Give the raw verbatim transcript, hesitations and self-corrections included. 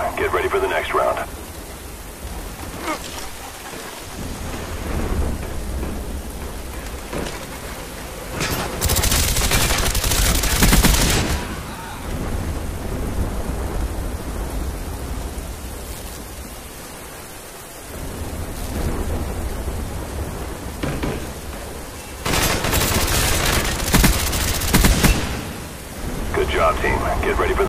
Get ready for the next round. Good job, team. Get ready for